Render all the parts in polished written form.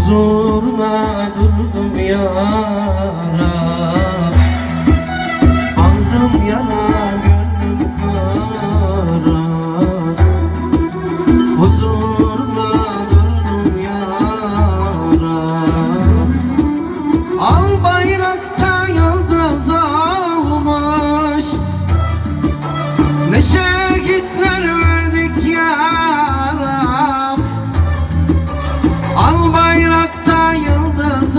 huzuruna durdum yara. Bağrım yana gönlüm kara, huzuruna durdum yara. Al bayrakta yıldız almış, ne şehitler verdik yara. Al bayrakta yıldız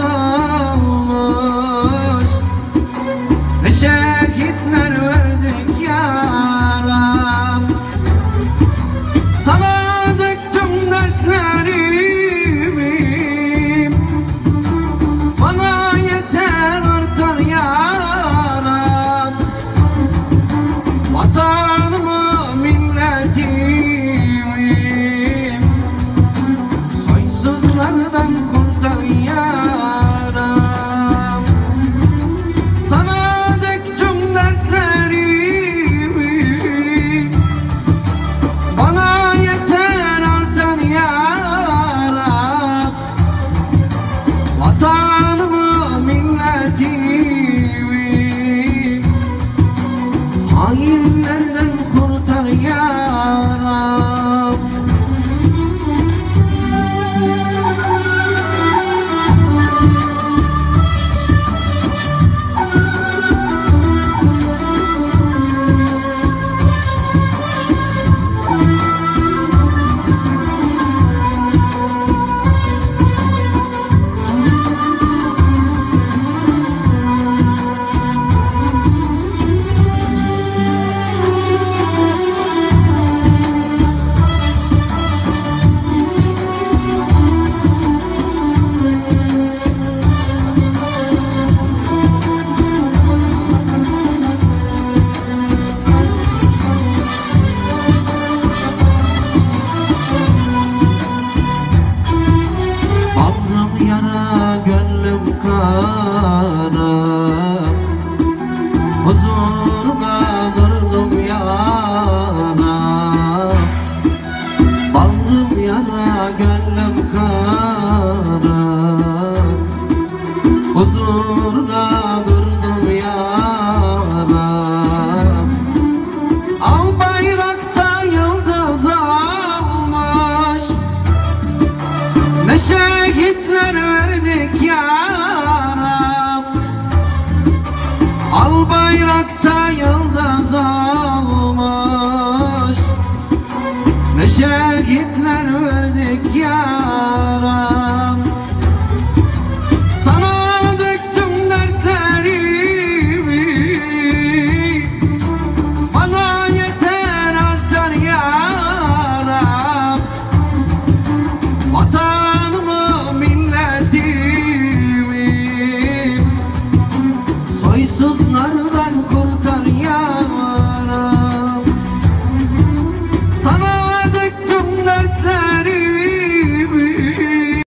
almış, ne şehitler verdik yara. Sana döktüm dertlerimi, bana yeter artar yara. Vatanımı milletimi soysuzlardan kurtar yara. Sana döktüm dertlerimi, bana yeter artar yara. Vatanımı milletimi hainlerden kurtar yara. Bağrım yara gönlüm kara, huzuruna durdum yara. Bağrım yara gönlüm kara, huzuruna durdum yara. Al bayrakta yıldız almış, ne şehitler verdik yara. Al bayrakta yıldız almış, ne şehitler verdik yara.